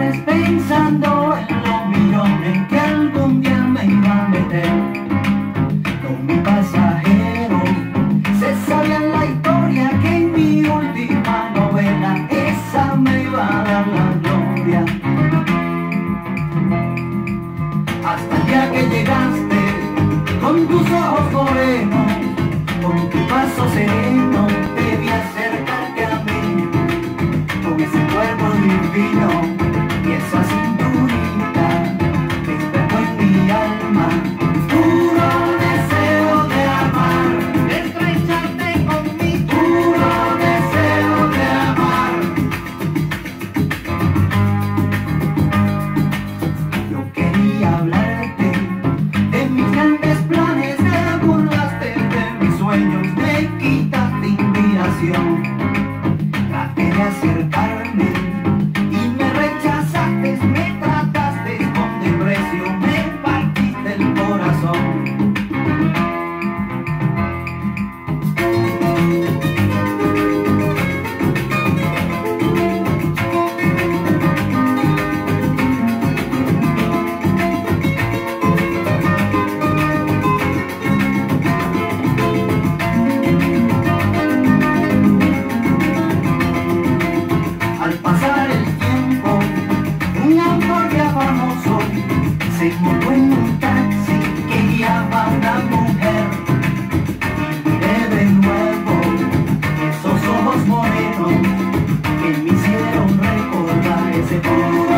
tardes pensando en los millones que algún día me iba a meter. Con mi pasajero se sabía la historia que en mi última novela esa me iba a dar la gloria. Hasta el día que llegaste con tus ojos morenos, con tu paso sereno, debí acercarte a mí, con ese cuerpo divino y esa cinturita que despejó en mi alma. Puro deseo de amar, de estrecharte conmigo. Puro deseo de amar. Yo quería hablarte de mis grandes planes, te burlaste de mis sueños, me quitaste inspiración. Traté de acercarme y me rechazaste, me trataste con desprecio, me partiste el corazón. Al pasar el tiempo, un autor ya famoso se montó en un taxi que guiaba a una mujer. Y miré de nuevo esos ojos morenos que me hicieron recordar ese puro